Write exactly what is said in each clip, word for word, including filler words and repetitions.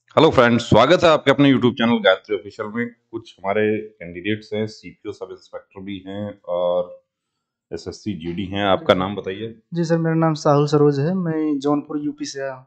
Hello friends, स्वागत है आपके अपने यूट्यूब चैनल गायत्री ऑफिशियल में। कुछ हमारे कैंडिडेट्स हैं, सीपीओ सब इंस्पेक्टर भी हैं और एसएससी जीडी हैं। आपका नाम बताइए। जी सर, मेरा नाम साहुल सरोज है। मैं जौनपुर यूपी से आया हूँ।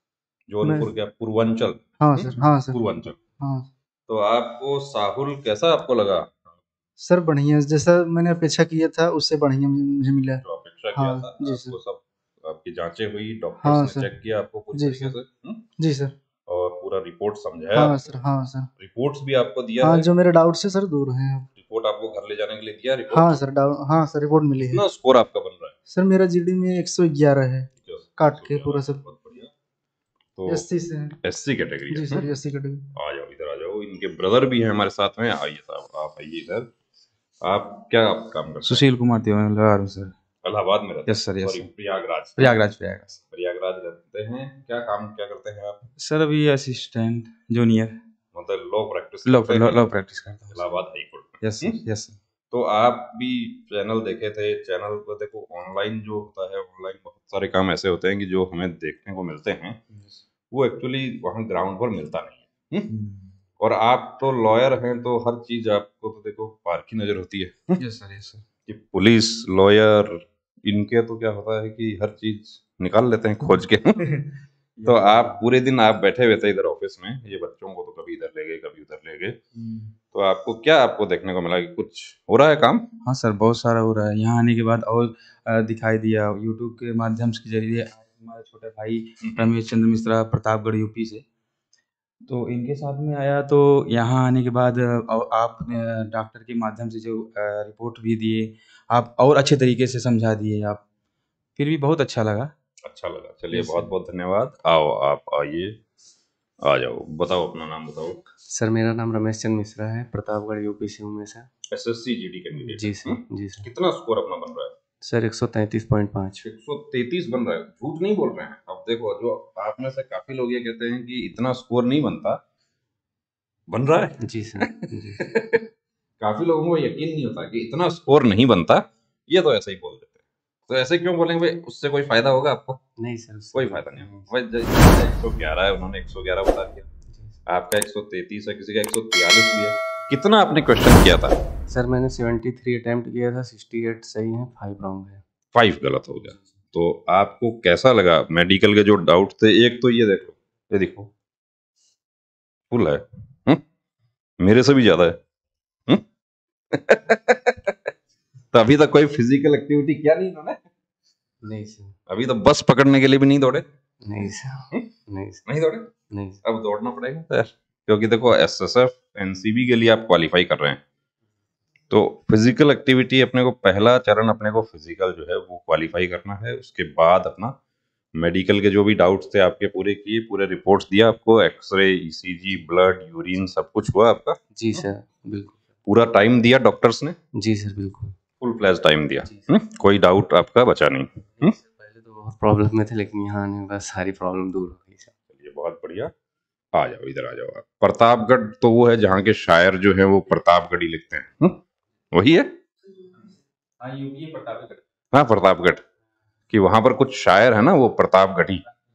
मैं जौनपुर क्या पूर्वांचल? हाँ हम्म, सर, हाँ सर, पूर्वांचल। हाँ तो आपको साहुल कैसा आपको लगा? सर। बढ़िया, जैसा मैंने अपेक्षा किया था उससे बढ़िया मुझे मुझे मिला। जो अपेक्षा किया हाँ था जी सर। आपको सब आपकी जांचें हुई, डॉक्टर्स हाँ ने सर। चेक किया आपको पूरी जी तरीके सर। से। हम्म, जी सर। और पूरा रिपोर्ट समझाया हाँ आपको। सर। हाँ सर। रिपोर्ट्स भी आपको दिया हाँ, है। जो मेरे डाउट से सर दूर हैं अब। रिपोर्ट आपको घर ले जाने के लिए दिया हाँ रिपोर्ट। सर, डाउट, हाँ सर, रिपोर्ट मिली है। कितना स्कोर आपका बन रहा है? सर मेरा जीडी में एक सौ ग्यारह है, एक काट सौ के ग्यारह पूरा है, सब। बहुत बढ़िया। तो एससी से है। एससी कैटेगरी है। जी सर, हम्म? SC category. आ जाओ, इधर आ जाओ। इनके ब्रदर भी हैं हमारे साथ में। आइए साहब, आप आइए इधर। आप क्या आप काम करते हैं? सुशील कुमार तिवारी लगा रहा हूँ सर। इलाहाबाद में रहते यस हैं? Sir, yes sorry, sir. Prayagraj. Prayagraj Prayagraj Prayagraj रहते हैं। क्या काम क्या करते हैं आप? सर। अभी असिस्टेंट जूनियर मतलब लॉ प्रैक्टिस लॉ करते लॉ हैं लॉ प्रैक्टिस करता हूँ Allahabad high court sir. Yes में। सर, हम्म? Yes sir. तो आप भी चैनल देखे थे। चैनल पर देखो, ऑनलाइन जो होता है, ऑनलाइन बहुत सारे काम ऐसे होते हैं कि जो हमें देखने को मिलते हैं वो एक्चुअली वहाँ ग्राउंड पर मिलता नहीं है। हम्म? हम्म। और आप तो लॉयर हैं, तो हर चीज आपको तो देखो पार की नजर होती है। Yes sir, yes sir. कि पुलिस, लॉयर, इनके तो क्या होता है कि हर चीज निकाल लेते हैं खोज के। तो आप पूरे दिन आप बैठे हुए थे इधर ऑफिस में, ये बच्चों को तो कभी इधर ले गए कभी उधर ले गए। तो आपको क्या आपको देखने को मिला कि कुछ हो रहा है काम? हाँ सर, बहुत सारा हो रहा है। यहाँ आने के बाद और अ, दिखाई दिया यूट्यूब के माध्यम के जरिए। हमारे छोटे भाई रमेश चंद्र मिश्रा, प्रतापगढ़ यूपी से, तो इनके साथ में आया। तो यहाँ आने के बाद अ, आप अ, डॉक्टर के माध्यम से जो अ, रिपोर्ट भी दिए आप, और अच्छे तरीके से समझा दिए आप। फिर भी बहुत अच्छा लगा। अच्छा लगा, चलिए यस बहुत सर। बहुत धन्यवाद। आओ आप आइए, आ जाओ, बताओ अपना नाम बताओ। सर मेरा नाम रमेश चंद मिश्रा है, प्रतापगढ़ यूपी से हूँ मैं सर। एसएससी जीडी कैंडिडेट जी है। सर, हम्म? जी सर। कितना स्कोर अपना बन रहा है? सर एक सौ तैंतीस पॉइंट पाँच। एक सौ तैंतीस बन रहा है, झूठ नहीं बोल रहे हैं। अब देखो, जो आप में से काफी लोग ये कहते हैं कि इतना स्कोर नहीं बनता, बन रहा है। जी सर, जी। काफी लोगों को यकीन नहीं होता कि इतना स्कोर नहीं बनता, ये तो ऐसे ही बोल देते हैं। तो ऐसे क्यों बोलेंगे भाई? उससे कोई फायदा होगा आपको? नहीं सर, उससे कोई नहीं। फायदा नहीं होगा भाई। जैसे एक सौ ग्यारह है, उन्होंने एक सौ ग्यारह बता दिया। आपका एक सौ तैंतीस है, किसी का एक सौ तियालीस भी है। कितना आपने क्वेश्चन किया था? सर मैंने तिहत्तर अटेम्प्ट किया था, अड़सठ सही है, पाँच रॉन्ग है। फाइव गलत हो गया। तो आपको कैसा लगा? मेडिकल के जो डाउट थे, एक तो ये देखो, ये देखो फुल है। हुँ? मेरे से भी ज्यादा है। हुँ? तो अभी तक कोई फिजिकल एक्टिविटी किया नहीं इन्होंने? नहीं सर। अभी तो बस पकड़ने के लिए भी नहीं दौड़े? नहीं सर। हुँ? नहीं सर। नहीं दौड़े? नहीं सर। अब दौड़ना पड़ेगा यार, क्योंकि देखो एसएसएफ एनसीबी के लिए आप क्वालिफाई कर रहे हैं। तो फिजिकल एक्टिविटी अपने को, पहला चरण अपने को फिजिकल जो है वो क्वालिफाई करना है। उसके बाद अपना मेडिकल के जो भी डाउट्स थे आपके पूरे किए, पूरे रिपोर्ट्स दिया आपको, एक्सरे, ईसीजी, ब्लड, यूरिन सब कुछ हुआ आपका। जी सर, बिल्कुल। पूरा टाइम दिया डॉक्टर्स ने, जी सर, बिल्कुल। फुल फ्लैश टाइम दिया। जी हुँ? कोई डाउट आपका बचा नहीं। हुँ? सर, पहले तो बहुत प्रॉब्लम में थे, लेकिन यहाँ आने के बाद सारी प्रॉब्लम दूर हो गई सर। चलिए बहुत बढ़िया। आ जाओ, इधर आ जाओ आप। प्रतापगढ़ तो वो है जहाँ के शायर जो है वो प्रतापगढ़ी लिखते हैं। हुँ? वही है। हाँ, यूपी प्रतापगढ़। हाँ, प्रतापगढ़ कि वहां पर कुछ शायर है ना, वो प्रतापगढ़ी,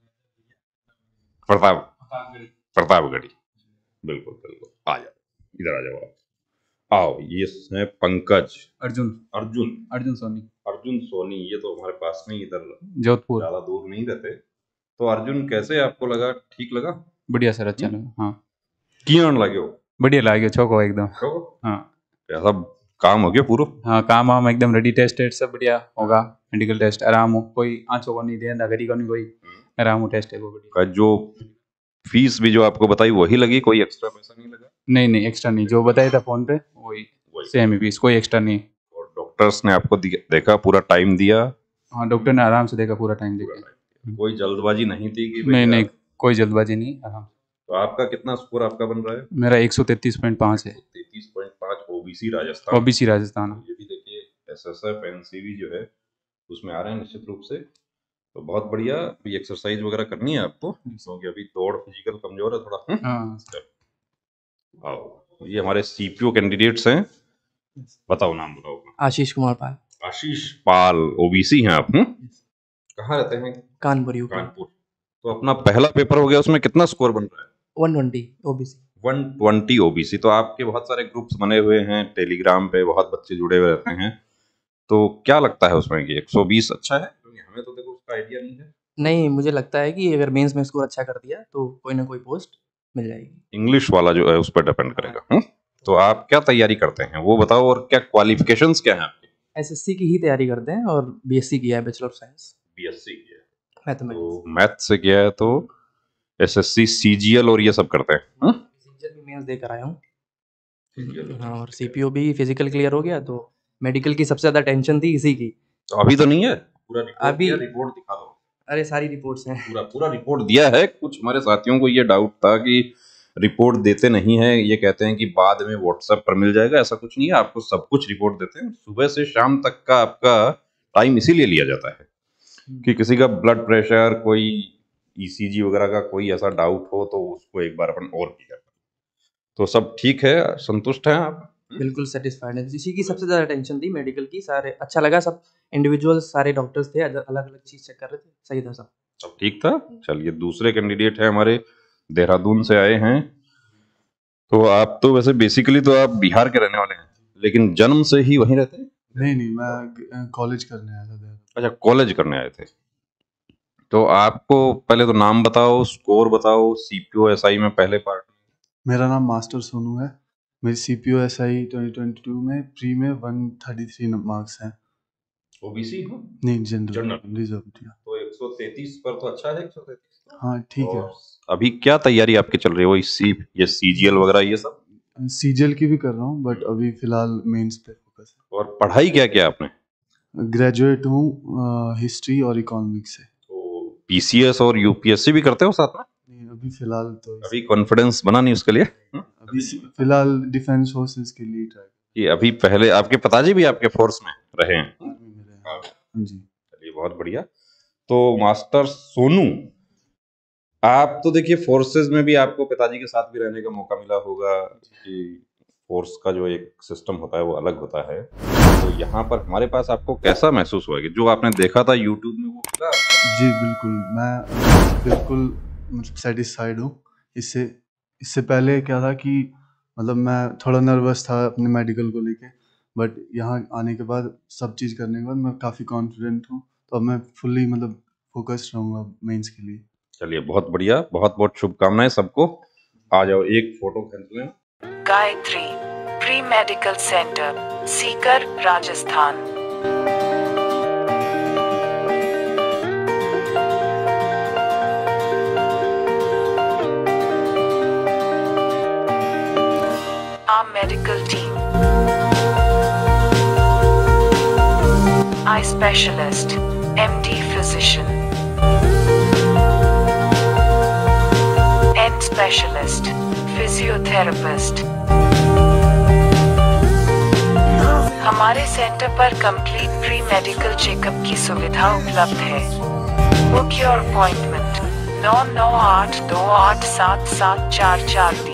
प्रताप प्रतापगढ़ी। बिल्कुल बिल्कुल। आ जाओ, इधर आ जाओ आप। आओ, ये है पंकज। अर्जुन अर्जुन अर्जुन सोनी, अर्जुन सोनी, ये तो हमारे पास में ही इधर, जोधपुर। ज्यादा दूर नहीं रहते। तो अर्जुन कैसे आपको लगा? ठीक लगा? बढ़िया सर, अच्छा हम्म? लगा। हाँ, किरण लगे हो? बढ़िया लगे, छोको एकदम। तो हाँ कैसा काम हो गया पूरा? हाँ, काम वाम एकदम रेडी। टेस्ट टेस्ट सब बढ़िया होगा। मेडिकल टेस्ट आराम हो, कोई आँचों को नहीं दे नगरी को नहीं, कोई आराम हो। टेस्ट है वो बढ़िया। का जो फीस भी जो आपको बताई वही लगी, कोई एक्स्ट्रा पैसा नहीं लगा? नहीं नहीं, एक्स्ट्रा नहीं, जो बताया था फोन पे वही वही। सेम ही फीस, कोई एक्स्ट्रा नहीं। और डॉक्टर्स ने आपको दि- देखा, पूरा टाइम दिया? हाँ, डॉक्टर ने आराम से देखा, पूरा टाइम पूरा देखा। टाइम, कोई जल्दबाजी नहीं थी कि भाई नहीं नहीं, आप- कोई जल्दबाजी नहीं, आराम। तो आपका कितना स्कोर आपका बन रहा है? मेरा एक सौ तैतीस पॉइंट पाँच है। तैतीस पॉइंट पाँच, ओबीसी राजस्थान। ओबीसी राजस्थान। ये भी देखिए, एसएसएफ एनसीबी जो है उसमें आ रहे हैं निश्चित रूप से। तो बहुत बढ़िया। अभी एक्सरसाइज वगैरह करनी है आपको, क्योंकि अभी दौड़ फिजिकल कमजोर है थोड़ा। हम्म? हाँ। चलो, आओ, ये हमारे सीपीओ कैंडिडेट्स हैं। बताओ नाम बताओ अपना। आशीष कुमार पाल, आशीष पाल, ओबीसी हैं आप? हम्म? कहाँ रहते हैं? कानपुर यूपी। कानपुर। तो अपना पहला पेपर हो गया, उसमें कितना स्कोर बन रहा है? One twenty OBC. One twenty OBC. तो आपके बहुत सारे ग्रुप्स बने हुए हैं टेलीग्राम पे, बहुत बच्चे जुड़े हुए रहते हैं, तो क्या लगता है उसमें कि एक सौ बीस अच्छा है? क्योंकि हमें तो देखो उसका आइडिया नहीं है। नहीं, मुझे लगता है कि अगर मेंस में स्कोर अच्छा कर दिया तो कोई ना कोई पोस्ट मिल जाएगी। इंग्लिश वाला जो है उस पर डिपेंड करेगा। हुँ? तो आप क्या तैयारी करते हैं वो बताओ, और क्या क्वालिफिकेशंस क्या हैं आपकी? एसएससी की ही तैयारी करते हैं और बीएससी किया है, बैचलर ऑफ साइंस बीएससी किया है, मैथमेटिक्स। तो मैथ से किया है, तो एसएससी सीजीएल और ये सब करते हैं। हुँ? सीजीएल भी मेंस देकर आया हूँ। सीजीएल हाँ, और सीपीओ भी फिजिकल क्लियर हो गया, तो मेडिकल की सबसे ज़्यादा टेंशन थी इसी की। तो अभी तो नहीं है? पूरा रिपोर्ट अभी- दिया, रिपोर्ट दिखा दो। अरे सारी रिपोर्ट्स हैं। पूरा पूरा रिपोर्ट दिया है। कुछ हमारे साथियों को ये डाउट था कि रिपोर्ट देते नहीं है, ये कहते हैं कि बाद में व्हाट्सएप पर मिल जाएगा। ऐसा कुछ नहीं है, आपको सब कुछ रिपोर्ट देते हैं। सुबह से शाम तक का आपका टाइम इसीलिए लिया जाता है कि किसी का ब्लड प्रेशर, कोई ईसीजी वगैरह का कोई ऐसा डाउट हो तो उसको एक बार अपन और क्लियर करें। तो सब ठीक है, संतुष्ट हैं आप? बिल्कुल सेटिस्फाइड है। इसी की सबसे ज़्यादा टेंशन थी मेडिकल की। सारे अच्छा लगा, सब इंडिविजुअल सारे डॉक्टर्स थे, अलग अलग चीज़ चेक कर रहे थे, सही था सब। सब ठीक था। चलिए, दूसरे कैंडिडेट है हमारे, देहरादून से आए हैं। तो आप तो वैसे बेसिकली तो आप बिहार के रहने वाले हैं, लेकिन जन्म से ही वहीं रहते हैं? नहीं नहीं, मैं कॉलेज करने आया था देहरादून। अच्छा, कॉलेज करने आए थे। तो आपको पहले तो नाम बताओ, स्कोर बताओ, सीपीओ एसआई में पहले पार्ट। मेरा नाम मास्टर सोनू है। मेरी CPO SI twenty twenty two में प्री में वन थर्टी थ्री मार्क्स हैं। ओबीसी हो? नहीं, जनरल जनरल। रिजर्व। तो एक सौ तैंतीस पर तो अच्छा है। एक सौ तैंतीस हाँ ठीक है। अभी क्या तैयारी आपकी चल रही है? वही सी ये सीजीएल वगैरह ये सब? सीजीएल की भी कर रहा हूँ, बट अभी फिलहाल मेंस पे फोकस है। और पढ़ाई क्या क्या आपने? ग्रेजुएट हूँ हिस्ट्री और इकोनॉमिक्स से। तो पीसीएस और यूपीएससी भी करते हो साथ में? नहीं, अभी फिलहाल तो अभी कॉन्फिडेंस बना नहीं उसके लिए? अभी फिलहाल डिफेंस फोर्सेस के लिए ट्राई कि अभी पहले आपके पिताजी भी आपके फोर्स में रहे हैं? आर्मी में रहे हैं। हाँ जी। चलिए, बहुत बढ़िया। तो मास्टर सोनू, आप तो देखिए फोर्सेस में भी आपको पिताजी के साथ भी रहने का मौका मिला होगा कि फोर्स का जो एक सिस्टम होता है वो अलग होता है। तो यहाँ पर हमारे पास आपको कैसा महसूस हुआ कि जो आपने देखा था यूट्यूब में वो मिला? जी बिल्कुल, मैं बिल्कुल मतलब सेटिस्फाइड हूँ इससे। इससे पहले क्या था कि मतलब मैं थोड़ा नर्वस था अपने मेडिकल को लेके, बट यहाँ आने के बाद सब चीज़ करने के बाद मैं काफ़ी कॉन्फिडेंट हूँ। तो अब मैं फुल्ली मतलब फोकस्ड रहूँगा मेंस के लिए। चलिए, बहुत बढ़िया, बहुत बहुत शुभकामनाएं सबको। आ जाओ, एक फोटो खींच लें। Gayatri pre medical centre, Sikar, Rajasthan. Our medical team. Eye specialist, M D physician. End specialist, physiotherapist. हमारे सेंटर पर कंप्लीट प्री मेडिकल चेकअप की सुविधा उपलब्ध है। बुक योर अपॉइंटमेंट नौ नौ आठ दो आठ सात सात चार चार तीन।